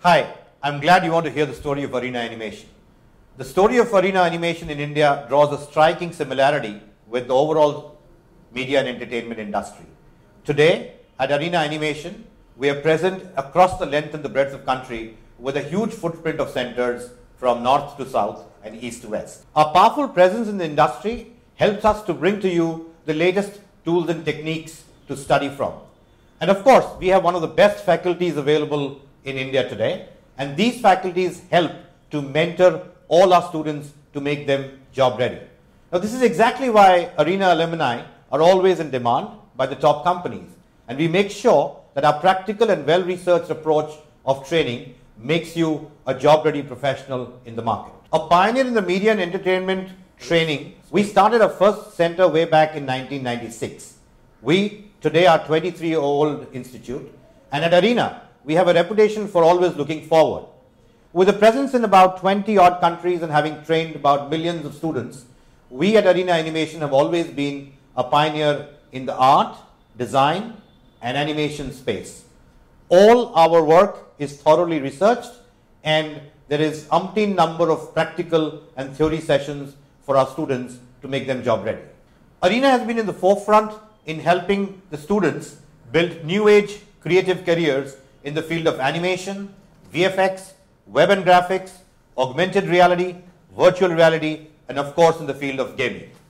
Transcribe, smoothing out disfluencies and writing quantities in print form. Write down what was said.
Hi, I'm glad you want to hear the story of arena animation. The story of arena animation in India draws a striking similarity with the overall media and entertainment industry. Today, at Arena Animation, we are present across the length and the breadth of the country with a huge footprint of centers from north to south and east to west. Our powerful presence in the industry helps us to bring to you the latest tools and techniques to study from. And of course, we have one of the best faculties available in India today, and these faculties help to mentor all our students to make them job ready. Now, this is exactly why Arena alumni are always in demand by the top companies, and we make sure that our practical and well-researched approach of training makes you a job-ready professional in the market. A pioneer in the media and entertainment training, we started our first center way back in 1996. We today are a 23-year-old institute, and at Arena, we have a reputation for always looking forward. With a presence in about 20-odd countries and having trained about millions of students, we at Arena Animation have always been a pioneer in the art, design, and animation space. All our work is thoroughly researched, and there is umpteen number of practical and theory sessions for our students to make them job ready. Arena has been in the forefront in helping the students build new age creative careers in the field of animation, VFX, web and graphics, augmented reality, virtual reality, and of course in the field of gaming.